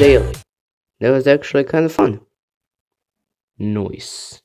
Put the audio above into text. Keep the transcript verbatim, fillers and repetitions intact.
daily. That was actually kind of fun. Nice.